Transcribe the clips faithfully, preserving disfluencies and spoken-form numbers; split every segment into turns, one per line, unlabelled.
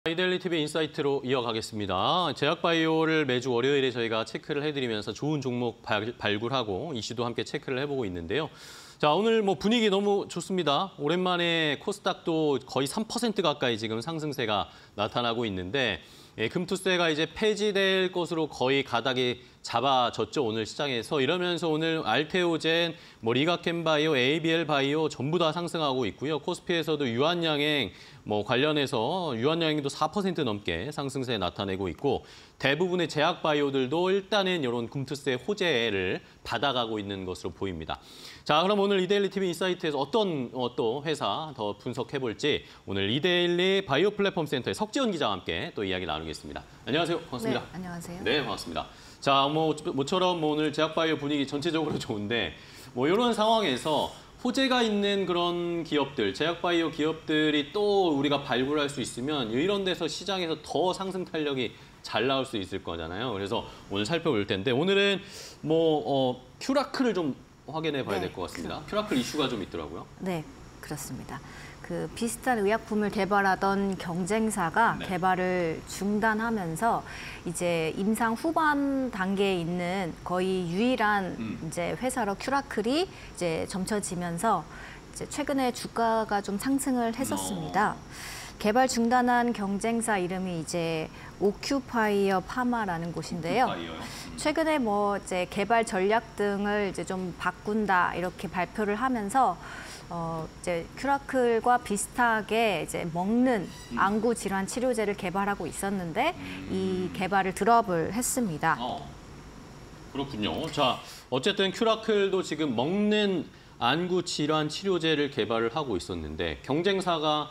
이데일리 티비 인사이트로 이어가겠습니다. 제약바이오를 매주 월요일에 저희가 체크를 해드리면서 좋은 종목 발, 발굴하고 이슈도 함께 체크를 해보고 있는데요. 자, 오늘 뭐 분위기 너무 좋습니다. 오랜만에 코스닥도 거의 삼 퍼센트 가까이 지금 상승세가 나타나고 있는데 예, 금투세가 이제 폐지될 것으로 거의 가닥이 잡아졌죠, 오늘 시장에서. 이러면서 오늘 알테오젠, 뭐 리가켄바이오, 에이비엘바이오 전부 다 상승하고 있고요. 코스피에서도 유한양행 뭐 관련해서 유한양행도 사 퍼센트 넘게 상승세 나타내고 있고 대부분의 제약바이오들도 일단은 이런 금투세 호재를 받아가고 있는 것으로 보입니다. 자, 그럼 오늘 이데일리 티비 인사이트에서 어떤 어, 또 회사 더 분석해볼지 오늘 이데일리 바이오 플랫폼 센터의 석지원 기자와 함께 또 이야기 나누겠습니다. 안녕하세요. 반갑습니다.
네, 안녕하세요.
네, 반갑습니다. 자, 뭐 모처럼 뭐 오늘 제약바이오 분위기 전체적으로 좋은데 뭐 이런 상황에서 호재가 있는 그런 기업들, 제약바이오 기업들이 또 우리가 발굴할 수 있으면 이런 데서 시장에서 더 상승 탄력이 잘 나올 수 있을 거잖아요. 그래서 오늘 살펴볼 텐데 오늘은 뭐 어, 큐라클을 좀 확인해 봐야 될
네,
것 같습니다. 큐라클 이슈가 좀 있더라고요.
네, 그렇습니다. 그 비슷한 의약품을 개발하던 경쟁사가
네.
개발을 중단하면서 이제 임상 후반 단계에 있는 거의 유일한
음.
이제 회사로 큐라클이 이제 점쳐지면서 이제 최근에 주가가 좀 상승을 했었습니다.
어.
개발 중단한 경쟁사 이름이 이제 오큐파이어 파마라는 곳인데요.
오큐파이어요? 음.
최근에 뭐 이제 개발 전략 등을 이제 좀 바꾼다 이렇게 발표를 하면서 어 이제 큐라클과 비슷하게 이제 먹는
음.
안구 질환 치료제를 개발하고 있었는데
음.
이 개발을 드롭을 했습니다.
어. 그렇군요. 자, 어쨌든 큐라클도 지금 먹는 안구 질환 치료제를 개발을 하고 있었는데 경쟁사가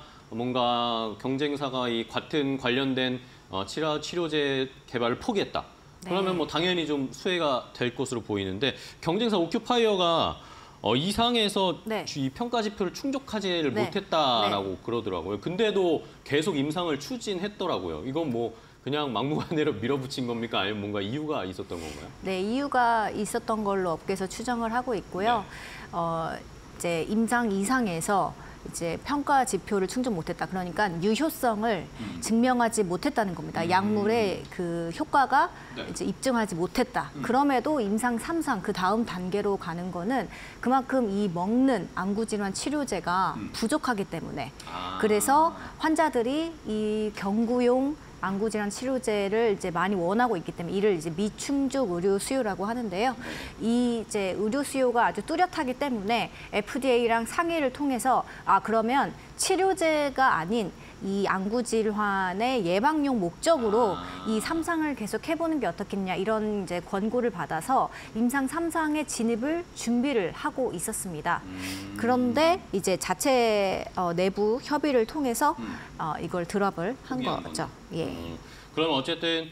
뭔가 경쟁사가 이 같은 관련된 어, 치료, 치료제 개발을 포기했다. 그러면
네.
뭐 당연히 좀 수혜가 될 것으로 보이는데 경쟁사 오큐파이어가 어, 이상에서
네.
이 평가 지표를 충족하지를
네.
못했다라고
네.
그러더라고요. 근데도 계속 임상을 추진했더라고요. 이건 뭐 그냥 막무가내로 밀어붙인 겁니까? 아니면 뭔가 이유가 있었던 건가요?
네, 이유가 있었던 걸로 업계에서 추정을 하고 있고요.
네.
어, 이제 임상 이상에서 이제 평가 지표를 충족 못했다. 그러니까 유효성을
음.
증명하지 못했다는 겁니다.
음.
약물의 그 효과가
네.
이제 입증하지 못했다.
음.
그럼에도 임상 삼 상 그 다음 단계로 가는 거는 그만큼 이 먹는 안구질환 치료제가
음.
부족하기 때문에
아.
그래서 환자들이 이 경구용 안구질환 치료제를 이제 많이 원하고 있기 때문에 이를 이제 미충족 의료 수요라고 하는데요. 이 이제 의료 수요가 아주 뚜렷하기 때문에 에프디에이랑 상의를 통해서 아 그러면 치료제가 아닌 이 안구 질환의 예방용 목적으로
아.
이 삼 상을 계속 해보는 게 어떻겠냐 이런 이제 권고를 받아서 임상 삼 상의 진입을 준비를 하고 있었습니다.
음.
그런데 이제 자체 어, 내부 협의를 통해서
음.
어, 이걸 드롭을 한
포기한
거죠.
거네.
예.
음. 그럼 어쨌든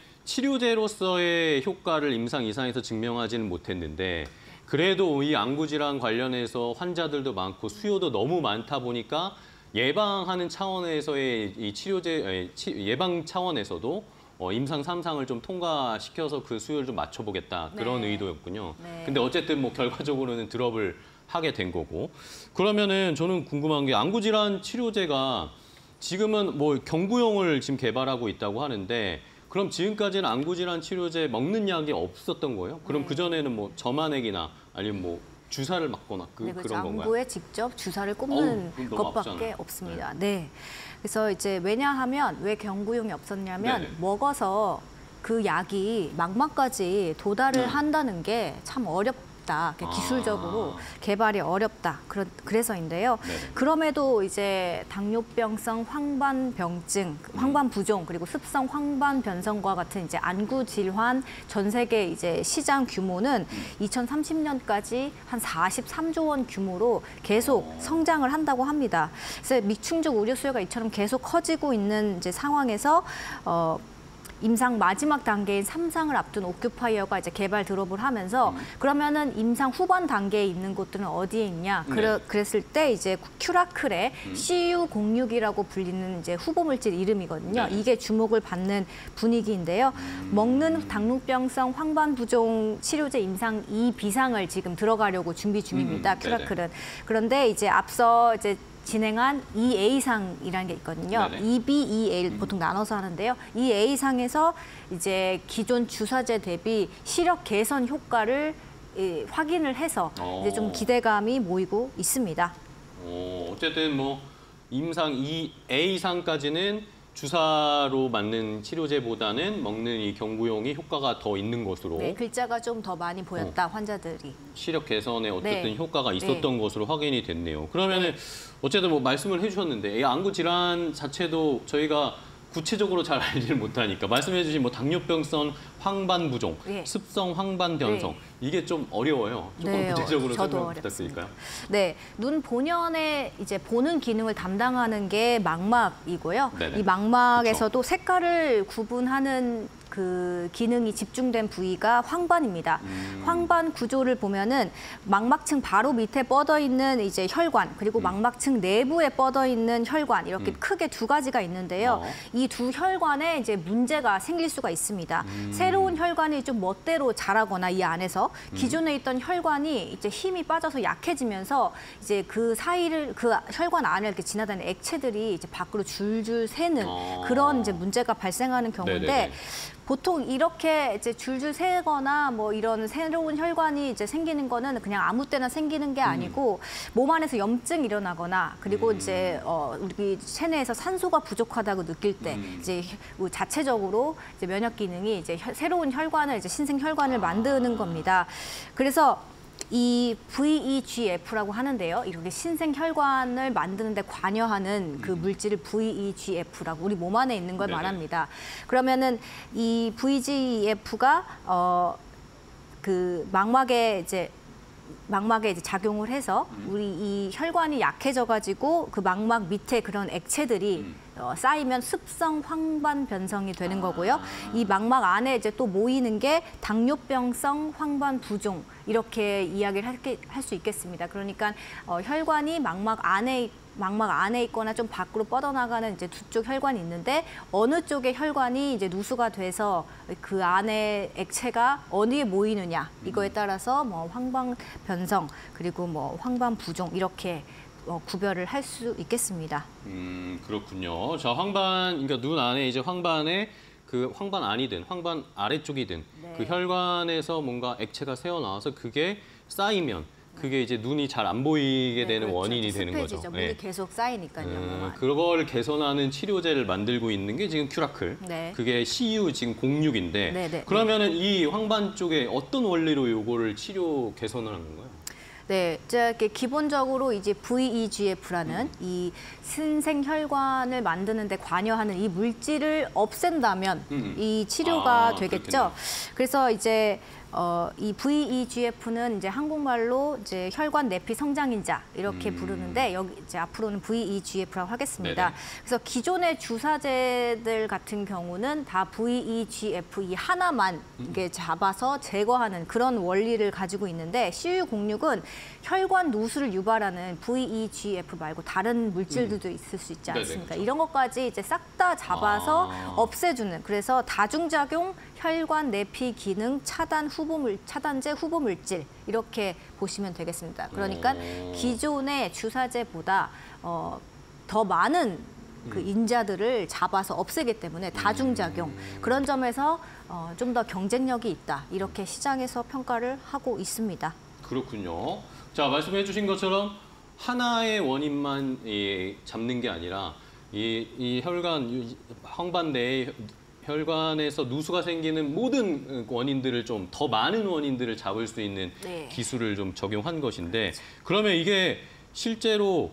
치료제로서의 효과를 임상 이상에서 증명하지는 못했는데 그래도 이 안구 질환 관련해서 환자들도 많고 수요도 너무 많다 보니까 예방하는 차원에서의 이 치료제 예방 차원에서도 어, 임상 삼 상을 좀 통과시켜서 그 수요를 좀 맞춰보겠다 그런
네.
의도였군요.
네.
근데 어쨌든 뭐 결과적으로는 드롭을 하게 된 거고 그러면은 저는 궁금한 게 안구 질환 치료제가 지금은 뭐 경구용을 지금 개발하고 있다고 하는데 그럼 지금까지는 안구 질환 치료제 먹는 약이 없었던 거예요? 그럼
네.
그 전에는 뭐 점안액이나 아니면 뭐 주사를 맞거나 그,
네, 그렇죠.
그런 건가요?
안구에 직접 주사를 꼽는
어우, 그건 너무
것밖에
아프잖아요.
없습니다. 네. 그래서 이제 왜냐하면 왜 경구용이 없었냐면
네네.
먹어서 그 약이 망막까지 도달을
네.
한다는 게 참 어렵다. 기술적으로
아.
개발이 어렵다. 그러, 그래서인데요.
네네.
그럼에도 이제 당뇨병성 황반병증, 황반부종 그리고 습성 황반변성과 같은 이제 안구 질환 전 세계 이제 시장 규모는 이천삼십 년까지 한 사십삼조 원 규모로 계속 성장을 한다고 합니다. 그래서 미충족 의료 수요가 이처럼 계속 커지고 있는 이제 상황에서 어. 임상 마지막 단계인 삼 상을 앞둔 오큐파이어가 이제 개발 드롭을 하면서
음.
그러면은 임상 후반 단계에 있는 곳들은 어디에 있냐?
네.
그래, 그랬을 때 이제 큐라클의
음.
씨유 공육이라고 불리는 이제 후보 물질 이름이거든요.
네.
이게 주목을 받는 분위기인데요.
음.
먹는 당뇨병성 황반부종 치료제 임상 이 비상을 지금 들어가려고 준비 중입니다.
음.
큐라클은. 그런데 이제 앞서 이제 진행한 이 에이상이라는 게 있거든요.
네네.
이 비, 이 에이를 보통 나눠서 하는데요. 이 에이상에서 이제 기존 주사제 대비 시력 개선 효과를 예, 확인을 해서 이제 좀 기대감이 모이고 있습니다.
어, 어쨌든 뭐 임상 이 에이상까지는 주사로 맞는 치료제보다는 먹는 이 경구용이 효과가 더 있는 것으로
네, 글자가 좀 더 많이 보였다,
어.
환자들이.
시력 개선에 어쨌든
네.
효과가 있었던
네.
것으로 확인이 됐네요. 그러면은 어쨌든 뭐 말씀을 해주셨는데 이 안구 질환 자체도 저희가 구체적으로 잘 알지를 못하니까 말씀해주신 뭐 당뇨병성 황반 부종,
예.
습성 황반 변성
네.
이게 좀 어려워요. 조금
네,
구체적으로
저도
설명
어렵습니다.
부탁드릴까요?
네, 눈 본연의 이제 보는 기능을 담당하는 게 망막이고요.
네네.
이 망막에서도 색깔을 구분하는 그 기능이 집중된 부위가 황반입니다.
음.
황반 구조를 보면은 망막층 바로 밑에 뻗어 있는 이제 혈관, 그리고
음.
망막층 내부에 뻗어 있는 혈관, 이렇게 크게 두 가지가 있는데요.
어.
이 두 혈관에 이제 문제가 생길 수가 있습니다. 새로운 혈관이 좀 멋대로 자라거나 이 안에서 기존에 있던 혈관이 이제 힘이 빠져서 약해지면서 이제 그 사이를 그 혈관 안을 이렇게 지나다니는 액체들이 이제 밖으로 줄줄 새는
어.
그런 이제 문제가 발생하는 경우인데
네네네.
보통 이렇게 이제 줄줄 새거나 뭐 이런 새로운 혈관이 이제 생기는 거는 그냥 아무 때나 생기는 게 아니고 몸 안에서 염증이 일어나거나 그리고
음.
이제 어 우리 체내에서 산소가 부족하다고 느낄 때
음.
이제 뭐 자체적으로 이제 면역 기능이 이제 혈- 새로운 혈관을 이제 신생 혈관을 만드는 겁니다. 그래서 이 브이 이 지 에프라고 하는데요. 이렇게 신생 혈관을 만드는 데 관여하는 그 물질을 브이 이 지 에프라고 우리 몸 안에 있는 걸
네네.
말합니다. 그러면은 이 브이 이 지 에프가 어 그 망막에 이제 망막에 이제 작용을 해서 우리 이 혈관이 약해져 가지고 그 망막 밑에 그런 액체들이 어, 쌓이면 습성 황반 변성이 되는 거고요. 이 망막 안에 이제 또 모이는 게 당뇨병성 황반 부종 이렇게 이야기를 할 수 있겠습니다. 그러니까 어, 혈관이 망막 안에 망막 안에 있거나 좀 밖으로 뻗어나가는 이제 두 쪽 혈관이 있는데 어느 쪽의 혈관이 이제 누수가 돼서 그 안에 액체가 어디에 모이느냐 이거에 따라서 뭐 황반 변성 그리고 뭐 황반 부종 이렇게 어, 구별을 할 수 있겠습니다.
음, 그렇군요. 자, 황반, 그러니까 눈 안에 이제 황반에 그 황반 안이든 황반 아래쪽이든
네.
그 혈관에서 뭔가 액체가 새어 나와서 그게 쌓이면 그게 이제 눈이 잘 안 보이게
네,
되는
그렇죠.
원인이 되는
습해지죠.
거죠.
물이
네.
계속 쌓이니까요. 몸
음,
안에.
그걸 개선하는 치료제를 만들고 있는 게 지금 큐라클.
네.
그게 씨유 지금 공육인데
네, 네,
그러면은 이 황반 쪽에 어떤 원리로 요거를 치료 개선을 한 건가요?
네, 자, 이렇게 기본적으로 이제 브이 이 지 에프라는 이 신생 혈관을 만드는 데 관여하는 이 물질을 없앤다면
음.
이 치료가
아,
되겠죠.
그렇겠네요.
그래서 이제 어, 이 브이 이 지 에프는 이제 한국말로 이제 혈관 내피 성장인자 이렇게
음.
부르는데 여기 이제 앞으로는 브이 이 지 에프라고 하겠습니다.
네네.
그래서 기존의 주사제들 같은 경우는 다 브이 이 지 에프 이 하나만 이게 잡아서 제거하는 그런 원리를 가지고 있는데 씨유 공육은 혈관 누수를 유발하는 브이 이 지 에프 말고 다른 물질들도 있을 수 있지
네네,
않습니까?
그렇죠.
이런 것까지 이제 싹 다 잡아서
아.
없애주는 그래서 다중작용 혈관 내피 기능 차단 후보물 차단제 후보 물질 이렇게 보시면 되겠습니다. 그러니까
오.
기존의 주사제보다 어, 더 많은 그 인자들을 잡아서 없애기 때문에 다중작용 그런 점에서 어, 좀 더 경쟁력이 있다 이렇게 시장에서 평가를 하고 있습니다.
그렇군요. 자, 말씀해 주신 것처럼 하나의 원인만 이, 잡는 게 아니라 이, 이 혈관, 이 황반 내의 혈관에서 누수가 생기는 모든 원인들을 좀 더 많은 원인들을 잡을 수 있는
네.
기술을 좀 적용한 것인데 그러면 이게 실제로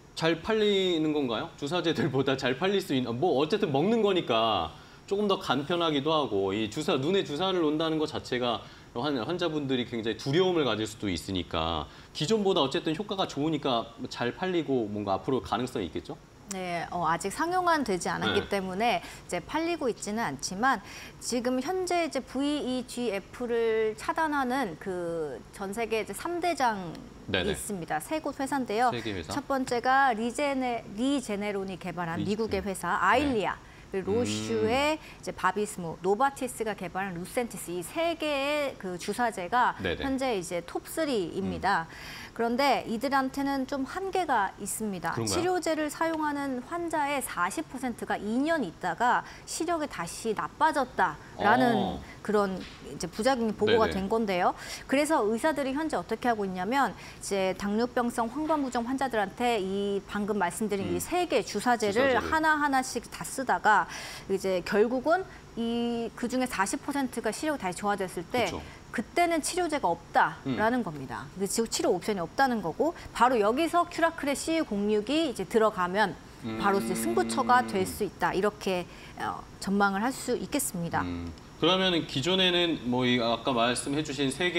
잘 팔리는 건가요? 주사제들보다 잘 팔릴 수 있는 뭐 어쨌든 먹는 거니까 조금 더 간편하기도 하고 이 주사 눈에 주사를 놓는다는 것 자체가 환- 환자분들이 굉장히 두려움을 가질 수도 있으니까 기존보다 어쨌든 효과가 좋으니까 잘 팔리고 뭔가 앞으로 가능성이 있겠죠?
네, 어, 아직 상용화는 되지 않았기
네.
때문에 이제 팔리고 있지는 않지만 지금 현재 이제 브이 이 지 에프를 차단하는 그 전 세계 이제 삼 대장이
네네.
있습니다. 세 곳 회사인데요.
세계 회사?
첫 번째가 리제네 리제네론이 개발한
리제-
미국의 회사 아일리아. 그리고 로슈의 이제 바비스무, 노바티스가 개발한 루센티스 이 세 개의 그 주사제가
네네.
현재 이제 톱 쓰리입니다. 그런데 이들한테는 좀 한계가 있습니다.
그런가요?
치료제를 사용하는 환자의 사십 퍼센트가 이 년 있다가 시력이 다시 나빠졌다라는
어.
그런 이제 부작용이 보고가
네네.
된 건데요. 그래서 의사들이 현재 어떻게 하고 있냐면 이제 당뇨병성 황반부종 환자들한테 이 방금 말씀드린
음.
이 세 개 주사제를,
주사제를.
하나 하나씩 다 쓰다가 이제 결국은 이 그중에 사십 퍼센트가 시력이 다시 좋아졌을 때
그쵸.
그때는 치료제가 없다라는
음.
겁니다. 근데 지금 치료 옵션이 없다는 거고 바로 여기서 큐라크레 씨유공육이 이제 들어가면 바로 이제 승부처가 될 수 있다. 이렇게 어, 전망을 할 수 있겠습니다.
음, 그러면 기존에는 뭐 이 아까 말씀해주신 세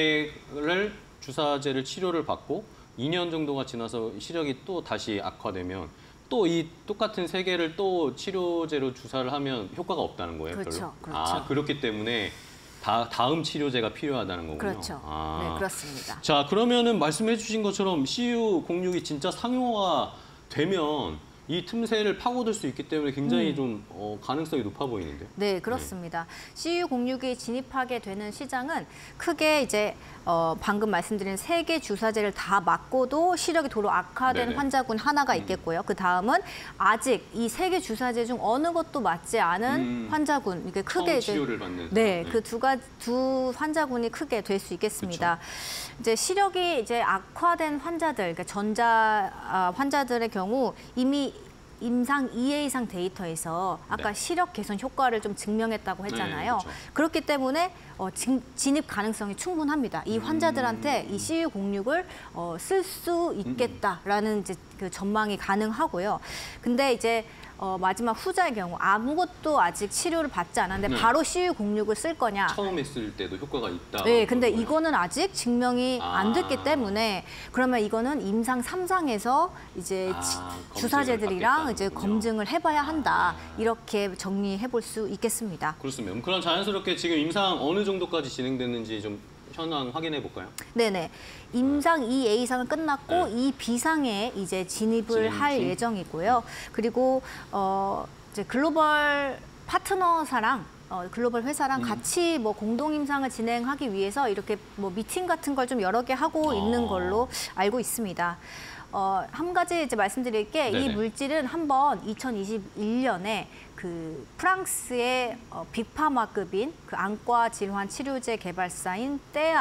개를 주사제를 치료를 받고 이 년 정도가 지나서 시력이 또 다시 악화되면 또 이 똑같은 세 개를 또 치료제로 주사를 하면 효과가 없다는 거예요.
그렇죠,
별로?
그렇죠.
아, 그렇기 때문에 다, 다음 치료제가 필요하다는 거군요.
그렇죠.
아.
네, 그렇습니다.
자, 그러면은 말씀해주신 것처럼 씨유 공육이 진짜 상용화가 되면 이 틈새를 파고들 수 있기 때문에 굉장히
음.
좀 어, 가능성이 높아 보이는데요.
네, 그렇습니다. 씨유공육이 진입하게 되는 시장은 크게 이제 어, 방금 말씀드린 세 개 주사제를 다 맞고도 시력이 도로 악화된
네네.
환자군 하나가 있겠고요. 그 다음은 아직 이 세 개 주사제 중 어느 것도 맞지 않은
음.
환자군, 이게 크게
처음
이제
치료를 받는
네,
사람.
그 두 가 두 환자군이 크게 될 수 있겠습니다. 이제 시력이 이제 악화된 환자들, 그러니까 전자 아, 환자들의 경우 이미 임상 이 회 이상 데이터에서 아까
네.
시력 개선 효과를 좀 증명했다고 했잖아요.
네, 그렇죠.
그렇기 때문에 어, 진, 진입 가능성이 충분합니다. 이 환자들한테
음.
이 씨유공육을 어, 쓸 수 있겠다라는 이제 그 전망이 가능하고요. 근데 이제 어, 마지막 후자의 경우 아무것도 아직 치료를 받지 않았는데
네.
바로 씨유공육을 쓸 거냐?
처음 했을 때도 효과가 있다.
네, 근데
그런 거예요.
이거는 아직 증명이 안 됐기
아.
때문에 그러면 이거는 임상 삼 상에서 이제
아,
지-
검증을
주사제들이랑
받겠다는
이제
거군요.
검증을 해봐야 한다.
아.
이렇게 정리해 볼 수 있겠습니다.
그렇습니다. 그럼 자연스럽게 지금 임상 어느 정도까지 진행됐는지 좀 현황 확인해 볼까요?
네네. 임상 이 회 이상은 끝났고
네.
이 비상에 이제 진입을
진행
할
중.
예정이고요. 그리고 어 이제 글로벌 파트너사랑 어, 글로벌 회사랑
음.
같이 뭐 공동 임상을 진행하기 위해서 이렇게 뭐 미팅 같은 걸 좀 여러 개 하고
어.
있는 걸로 알고 있습니다. 어, 한 가지 이제 말씀드릴 게 이
네네. 물질은
한번 이천이십일 년에 그 프랑스의 어, 빅파마급인 그 안과 질환 치료제 개발사인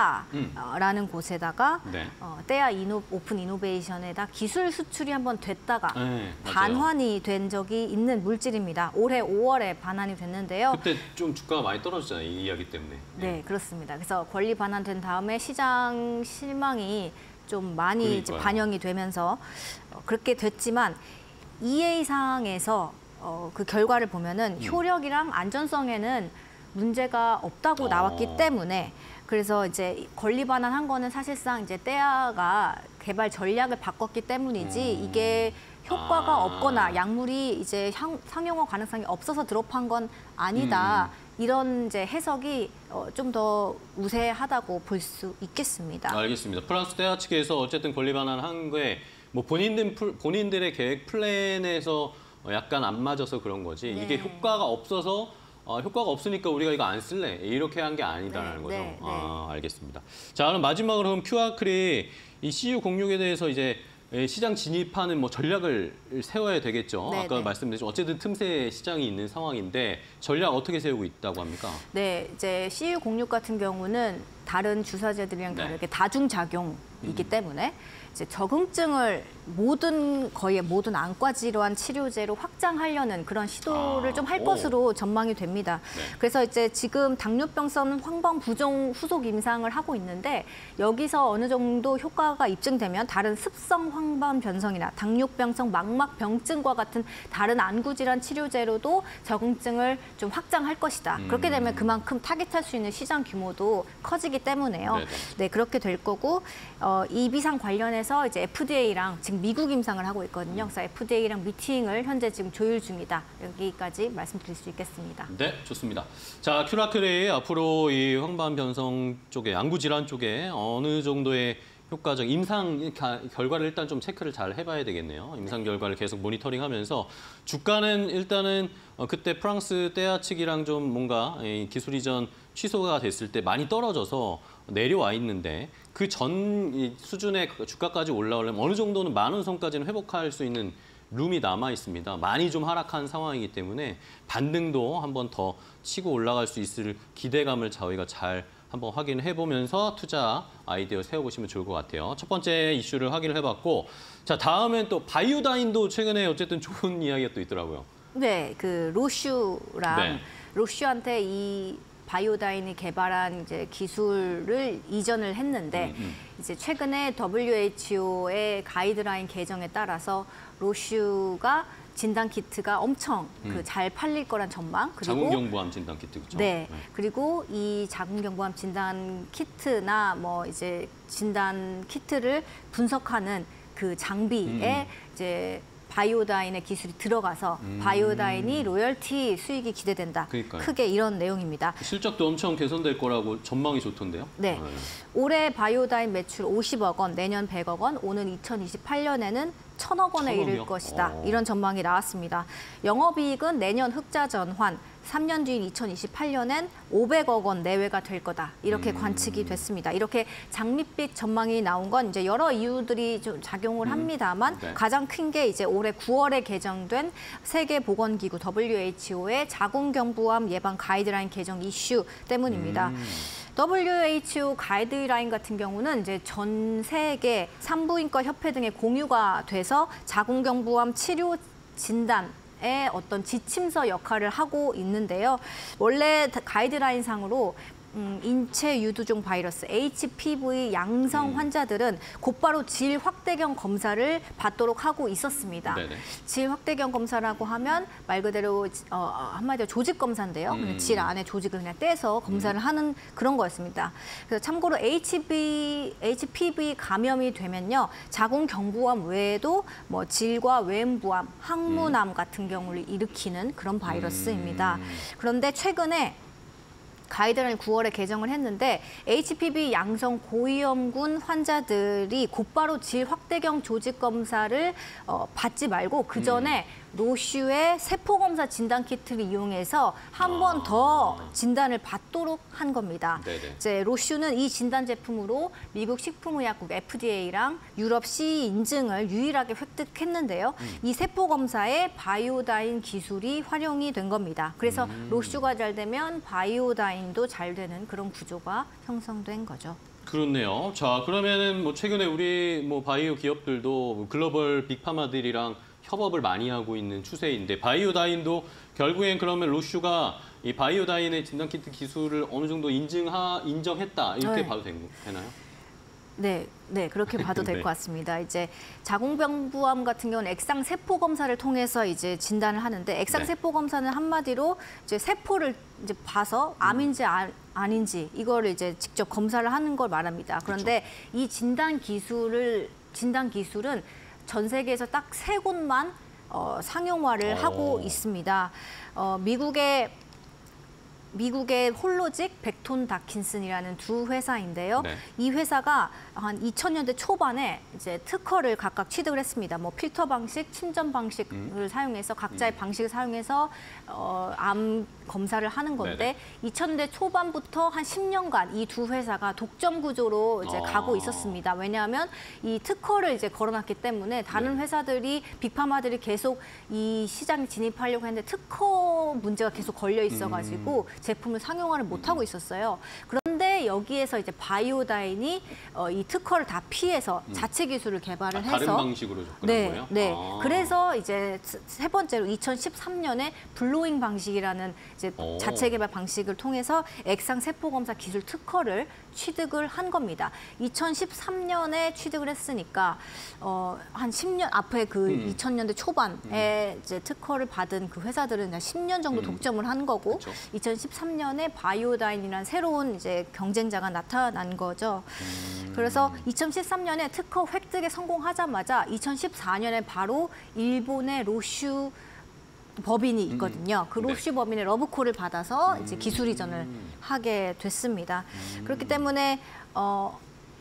떼아라는
음.
곳에다가
네.
어, 떼아 이노, 오픈 이노베이션에다 기술 수출이 한번 됐다가
네, 맞아요.
반환이 된 적이 있는 물질입니다. 올해 오월에 반환이 됐는데요.
그때 좀 주가가 많이 떨어졌잖아요. 이 이야기 때문에.
네, 그렇습니다. 그래서 권리 반환된 다음에 시장 실망이 좀 많이 이제
그러니까요.
반영이 되면서 어, 그렇게 됐지만 이 회 이상에서 어, 그 결과를 보면은
음.
효력이랑 안전성에는 문제가 없다고
어.
나왔기 때문에 그래서 이제 권리 반환한 거는 사실상 이제 떼아가 개발 전략을 바꿨기 때문이지
음.
이게 효과가
아.
없거나 약물이 이제 향- 상용화 가능성이 없어서 드롭한 건 아니다.
음.
이런 이제 해석이 어, 좀 더 우세하다고 볼 수 있겠습니다.
알겠습니다. 프랑스 대학 측에서 어쨌든 권리 반환한 거에 뭐 본인들 풀- 본인들의 계획 플랜에서 어, 약간 안 맞아서 그런 거지
네.
이게 효과가 없어서 어, 효과가 없으니까 우리가 이거 안 쓸래 이렇게 한 게 아니다라는
네,
거죠.
네,
아, 알겠습니다. 자, 그럼 마지막으로 그럼 큐아크리 이 씨유 공육에 대해서 이제 예, 시장 진입하는 뭐 전략을 세워야 되겠죠.
네,
아까
네.
말씀드렸죠. 어쨌든 틈새 시장이 있는 상황인데 전략 어떻게 세우고 있다고 합니까?
네, 이제 씨유 공육 같은 경우는 다른 주사제들이랑
네.
다르게 다중작용이기 때문에 이제 적응증을 모든 거의 모든 안과 질환 치료제로 확장하려는 그런 시도를
아,
좀 할
오.
것으로 전망이 됩니다.
네.
그래서 이제 지금 당뇨병성 황반 부종 후속 임상을 하고 있는데 여기서 어느 정도 효과가 입증되면 다른 습성 황반 변성이나 당뇨병성 망막 병증과 같은 다른 안구 질환 치료제로도 적응증을 좀 확장할 것이다.
음.
그렇게 되면 그만큼 타깃할 수 있는 시장 규모도 커지기 때문에요.
네네.
네, 그렇게 될 거고 어, 이 비상 관련해서 이제 에프디에이랑 지금 미국 임상을 하고 있거든요. 그래서 에프디에이랑 미팅을 현재 지금 조율 중이다. 여기까지 말씀드릴 수 있겠습니다.
네, 좋습니다. 자, 큐라크레이 앞으로 이 황반 변성 쪽에 안구 질환 쪽에 어느 정도의 효과적 임상 가- 결과를 일단 좀 체크를 잘 해봐야 되겠네요. 임상 결과를 계속 모니터링하면서 주가는 일단은 어, 그때 프랑스 떼아치기랑 좀 뭔가 이 기술 이전 취소가 됐을 때 많이 떨어져서 내려와 있는데 그 전 수준의 주가까지 올라오려면 어느 정도는 만 원 선까지는 회복할 수 있는 룸이 남아 있습니다. 많이 좀 하락한 상황이기 때문에 반등도 한번 더 치고 올라갈 수 있을 기대감을 저희가 잘 한번 확인해 보면서 투자 아이디어 세워보시면 좋을 것 같아요. 첫 번째 이슈를 확인을 해봤고, 자 다음엔 또 바이오다인도 최근에 어쨌든 좋은 이야기가 또 있더라고요.
네, 그 로슈랑
네.
로슈한테 이 바이오다인이 개발한 이제 기술을 이전을 했는데
음, 음.
이제 최근에 더블유에이치오의 가이드라인 개정에 따라서 로슈가 진단 키트가 엄청
음.
그 잘 팔릴 거란 전망 그리고
자궁경부암 진단 키트 그렇죠?
네. 그리고 이 자궁경부암 진단 키트나 뭐 이제 진단 키트를 분석하는 그 장비에
음.
이제 바이오다인의 기술이 들어가서
음.
바이오다인이 로열티 수익이 기대된다.
그러니까요.
크게 이런 내용입니다.
실적도 엄청 개선될 거라고 전망이 좋던데요?
네. 올해 바이오다인 매출 오십억 원, 내년 백억 원, 오는 이천이십팔 년에는 천억 원에
천억이요?
이를 것이다.
오.
이런 전망이 나왔습니다. 영업이익은 내년 흑자 전환, 삼 년 뒤인 이천이십팔 년엔 오백억 원 내외가 될 거다. 이렇게
음.
관측이 됐습니다. 이렇게 장밋빛 전망이 나온 건 이제 여러 이유들이 좀 작용을
음.
합니다만
네.
가장 큰 게 이제 올해 구월에 개정된 세계보건기구 더블유에이치오의 자궁경부암 예방 가이드라인 개정 이슈 때문입니다.
음.
더블유에이치오 가이드라인 같은 경우는 이제 전 세계 산부인과 협회 등의 공유가 돼서 자궁경부암 치료 진단 의 어떤 지침서 역할을 하고 있는데요. 원래 가이드라인 상으로 음, 인체 유두종 바이러스 에이치피브이 양성
음.
환자들은 곧바로 질 확대경 검사를 받도록 하고 있었습니다.
네네.
질 확대경 검사라고 하면 말 그대로 어, 한마디로 조직 검사인데요.
음.
그냥 질 안에 조직을 그냥 떼서 검사를 하는 그런 거였습니다. 그래서 참고로 에이치비, 에이치피브이 감염이 되면요, 자궁경부암 외에도 뭐 질과 외음부암, 항문암 같은 경우를 일으키는 그런 바이러스입니다.
음.
그런데 최근에 가이드라인 구월에 개정을 했는데 에이치피브이 양성 고위험군 환자들이 곧바로 질 확대경 조직 검사를 어, 받지 말고 그 전에
음.
로슈의 세포 검사 진단 키트를 이용해서 한 번 더
아.
진단을 받도록 한 겁니다.
네네.
이제 로슈는 이 진단 제품으로 미국 식품의약국 에프디에이랑 유럽 씨이 인증을 유일하게 획득했는데요.
음.
이 세포 검사에 바이오다인 기술이 활용이 된 겁니다. 그래서
음.
로슈가 잘 되면 바이오다인도 잘 되는 그런 구조가 형성된 거죠.
그렇네요. 자, 그러면은 뭐 최근에 우리 뭐 바이오 기업들도 글로벌 빅파마들이랑 협업을 많이 하고 있는 추세인데 바이오다인도 결국엔 그러면 로슈가 이 바이오다인의 진단키트 기술을 어느 정도 인증하 인정했다 이렇게
네.
봐도 된, 되나요?
네, 네 그렇게 봐도 될
네.
것 같습니다. 이제 자궁경부암 같은 경우는 액상 세포 검사를 통해서 이제 진단을 하는데 액상
네.
세포 검사는 한마디로 이제 세포를 이제 봐서 암인지 아, 아닌지 이거를 이제 직접 검사를 하는 걸 말합니다. 그런데 이 진단 기술을 진단 기술은 전 세계에서 딱 세 곳만 어, 상용화를
오.
하고 있습니다. 어, 미국의 미국의 홀로직, 벡톤 다킨슨이라는 두 회사인데요.
네.
이 회사가 한 이천 년대 초반에 이제 특허를 각각 취득을 했습니다. 뭐 필터 방식, 침전 방식을
음.
사용해서 각자의
음.
방식을 사용해서 어, 암 검사를 하는 건데
네네.
이천 년대 초반부터 한 십 년간 이 두 회사가 독점 구조로 이제
아.
가고 있었습니다. 왜냐하면 이 특허를 이제 걸어놨기 때문에 다른
네.
회사들이 빅파마들이 계속 이 시장에 진입하려고 했는데 특허 문제가 계속 걸려 있어가지고
음.
제품을 상용화를 못 하고 있었어요. 그런데 여기에서 이제 바이오다인이 어, 이 특허를 다 피해서 자체 기술을 개발을
아,
해서
다른 방식으로 접근한
네,
거예요?
네.
아.
그래서 이제 세 번째로 이천십삼 년에 블로잉 방식이라는 이제
오.
자체 개발 방식을 통해서 액상 세포 검사 기술 특허를 취득을 한 겁니다. 이천십삼 년에 취득을 했으니까 어, 한 십 년 앞에 그
음.
이천 년대 초반에 이제 특허를 받은 그 회사들은 한 십 년 정도
음.
독점을 한 거고
그쵸.
이천십삼 년에 바이오다인이라는 새로운 이제 경쟁자가 나타난 거죠.
음.
그래서 이천십삼 년에 특허 획득에 성공하자마자 이천십사 년에 바로 일본의 로슈 법인이 있거든요. 그
네.
로슈 법인의 러브콜을 받아서 이제 기술 이전을 하게 됐습니다. 그렇기 때문에 어,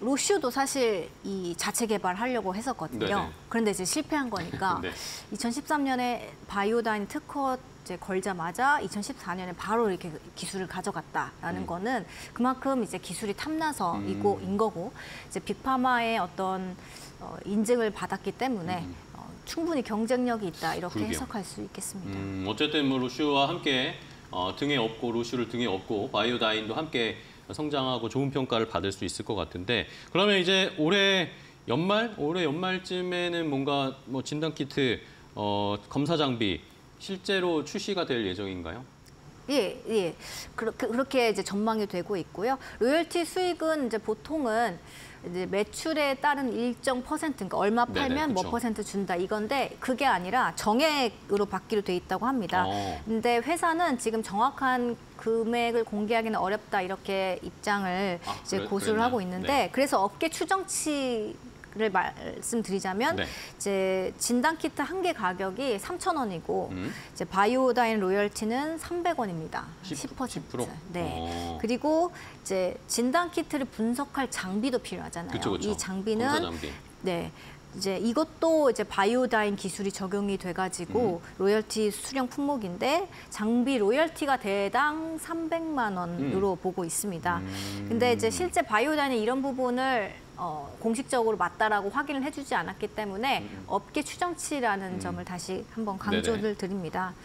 로슈도 사실 이 자체 개발하려고 했었거든요.
네네.
그런데 이제 실패한 거니까
네.
이천십삼 년에 바이오다인 특허 이제 걸자마자 이천십사 년에 바로 이렇게 기술을 가져갔다라는
음.
거는 그만큼 이제 기술이 탐나서이고
음.
인 거고 이제 빅파마의 어떤 어, 인증을 받았기 때문에
음.
어, 충분히 경쟁력이 있다 이렇게
그러게요.
해석할 수 있겠습니다.
음, 어쨌든 뭐 로슈와 함께 어, 등에 업고 로슈를 등에 업고 바이오다인도 함께 성장하고 좋은 평가를 받을 수 있을 것 같은데 그러면 이제 올해 연말 올해 연말쯤에는 뭔가 뭐 진단 키트 어, 검사 장비 실제로 출시가 될 예정인가요?
예, 예. 그렇게, 그렇게 이제 전망이 되고 있고요. 로열티 수익은 이제 보통은 이제 매출에 따른 일정 퍼센트, 그러니까 얼마
네네,
팔면 뭐
그쵸.
퍼센트 준다 이건데 그게 아니라 정액으로 받기로 돼 있다고 합니다.
어.
근데 회사는 지금 정확한 금액을 공개하기는 어렵다 이렇게 입장을
아,
이제
그래-
고수를
그랬나요?
하고 있는데
네.
그래서 업계 추정치 를 말씀드리자면
네.
이제 진단 키트 한 개 가격이 삼천 원이고
음.
이제 바이오다인 로열티는 삼백 원입니다.
십-
십 퍼센트.
십 퍼센트?
네.
어.
그리고 이제 진단 키트를 분석할 장비도 필요하잖아요.
그쵸, 그쵸.
이 장비는
검사 장비.
네. 이제 이것도 이제 바이오다인 기술이 적용이 돼가지고
음.
로열티 수령 품목인데 장비 로열티가 대당 삼백만 원으로
음.
보고 있습니다.
음.
근데 이제 실제 바이오다인이 이런 부분을 어, 공식적으로 맞다라고 확인을 해주지 않았기 때문에
음.
업계 추정치라는
음.
점을 다시 한번 강조를
네네.
드립니다.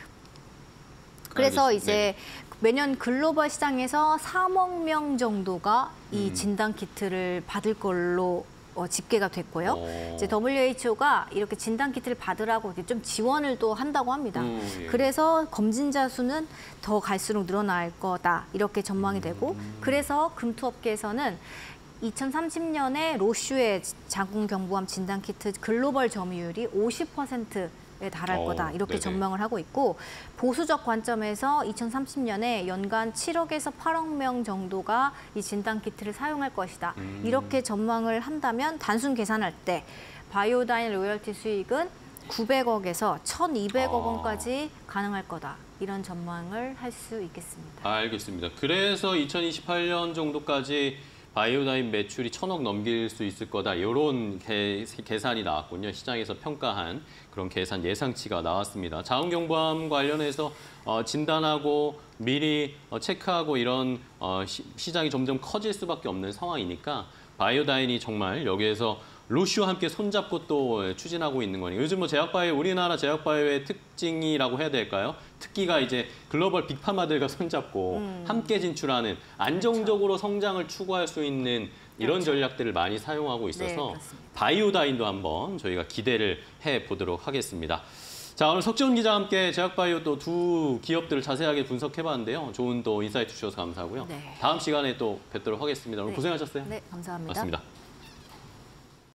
그래서
알겠습니다.
이제
네.
매년 글로벌 시장에서 삼억 명 정도가 이
음.
진단 키트를 받을 걸로 어, 집계가 됐고요.
오.
이제 더블유에이치오가 이렇게 진단 키트를 받으라고 이렇게 좀 지원을 또 한다고 합니다.
음, 예.
그래서 검진자 수는 더 갈수록 늘어날 거다 이렇게 전망이 되고
음.
그래서 금투업계에서는 이천삼십 년에 로슈의 자궁경부암 진단 키트 글로벌 점유율이 오십 퍼센트에 달할
오,
거다 이렇게
네네.
전망을 하고 있고 보수적 관점에서 이천삼십 년에 연간 칠억에서 팔억 명 정도가 이 진단 키트를 사용할 것이다.
음.
이렇게 전망을 한다면 단순 계산할 때 바이오다인 로열티 수익은 구백억에서 천이백억
아.
원까지 가능할 거다. 이런 전망을 할 수 있겠습니다.
알겠습니다. 그래서 이천이십팔 년 정도까지 바이오다인 매출이 천억 넘길 수 있을 거다. 이런 계, 계산이 나왔군요. 시장에서 평가한 그런 계산 예상치가 나왔습니다. 자궁경부암 관련해서 어, 진단하고 미리 어, 체크하고 이런 어, 시, 시장이 점점 커질 수밖에 없는 상황이니까 바이오다인이 정말 여기에서 로슈와 함께 손잡고 또 추진하고 있는 거니까 요즘 뭐 제약바이오 우리나라 제약바이오의 특징이라고 해야 될까요? 특기가 이제 글로벌 빅파마들과 손잡고
음.
함께 진출하는 안정적으로 성장을 추구할 수 있는 이런 전략들을 많이 사용하고
네,
있어서
그렇습니다.
바이오다인도 한번 저희가 기대를 해 보도록 하겠습니다. 자, 오늘 석지훈 기자와 함께 제약바이오 또 두 기업들을 자세하게 분석해봤는데요. 좋은 또 인사이트 주셔서 감사하고요.
네.
다음 시간에 또 뵙도록 하겠습니다. 오늘
네.
고생하셨어요.
네, 감사합니다.
맞습니다.